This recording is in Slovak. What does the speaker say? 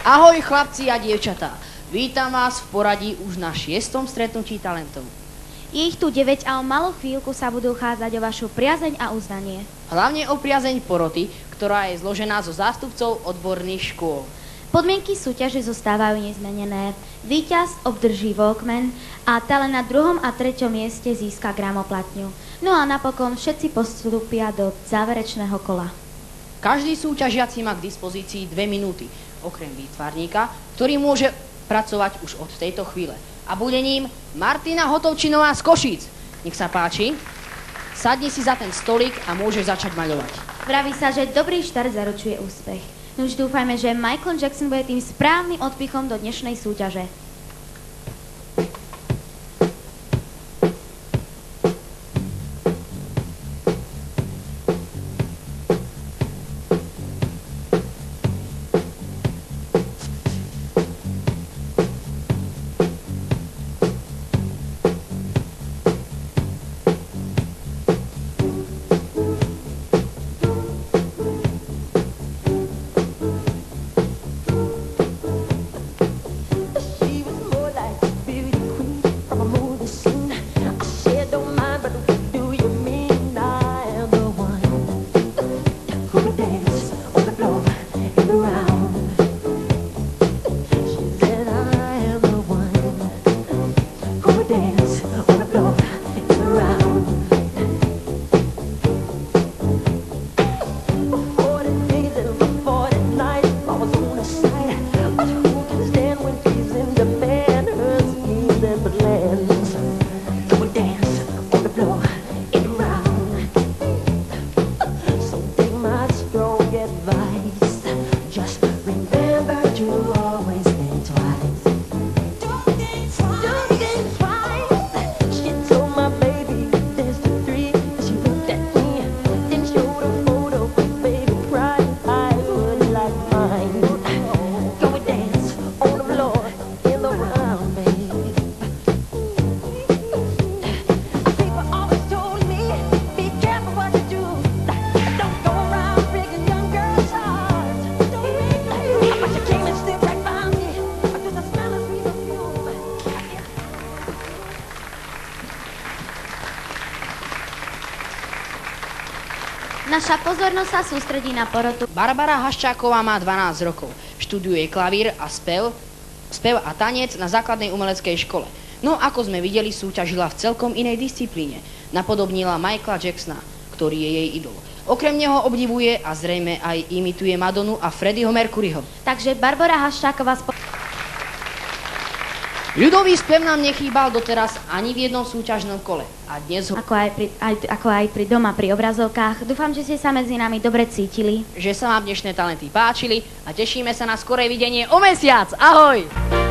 Ahoj chlapci a dievčatá, vítam vás v poradí už na 6. stretnutí talentov. Je ich tu 9 a o malú chvíľku sa budú chádzať o vašu priazeň a uznanie. Hlavne o priazeň poroty, ktorá je zložená zo zástupcov odborných škôl. Podmienky súťaže zostávajú nezmenené. Víťaz obdrží Walkman a talent na 2. a 3. mieste získa gramoplatňu. No a napokon všetci postúpia do záverečného kola. Každý súťažiaci má k dispozícii 2 minúty, okrem výtvarníka, ktorý môže pracovať už od tejto chvíle. A bude ním Martina Hotovčinová z Košíc. Nech sa páči, sadni si za ten stolík a môžeš začať maľovať. Vraví sa, že dobrý štart zaručuje úspech. No už dúfajme, že Michael Jackson bude tým správnym odpichom do dnešnej súťaže. Naša pozornosť sa sústredí na porotu. Barbara Haščáková má 12 rokov. Študuje klavír a spev a tanec na základnej umeleckej škole. No ako sme videli, súťažila v celkom inej disciplíne. Napodobnila Michaela Jacksona, ktorý je jej idol. Okrem neho obdivuje a zrejme aj imituje Madonu a Freddieho Mercuryho. Takže Barbara Haščáková Ľudový spev nám nechýbal doteraz ani v jednom súťažnom kole. A dnes ho... Ako aj pri doma pri obrazovkách. Dúfam, že ste sa medzi nami dobre cítili. Že sa vám dnešné talenty páčili a tešíme sa na skorej videnie o mesiac. Ahoj!